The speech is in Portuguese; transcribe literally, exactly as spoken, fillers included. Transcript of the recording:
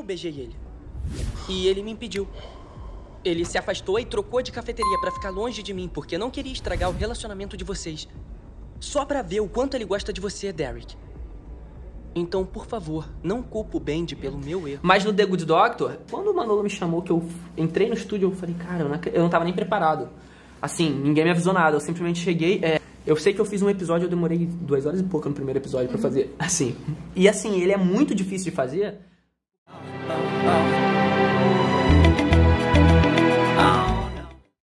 beijei ele. E ele me impediu. Ele se afastou e trocou de cafeteria pra ficar longe de mim, porque não queria estragar o relacionamento de vocês. Só pra ver o quanto ele gosta de você, Derek. Então, por favor, não culpa o Bendy pelo meu erro. Mas no The Good Doctor, quando o Manolo me chamou, que eu entrei no estúdio, eu falei, cara, eu não, ac- eu não tava nem preparado. Assim, ninguém me avisou nada, eu simplesmente cheguei... É, eu sei que eu fiz um episódio, eu demorei duas horas e pouco no primeiro episódio pra fazer, assim. E assim, ele é muito difícil de fazer.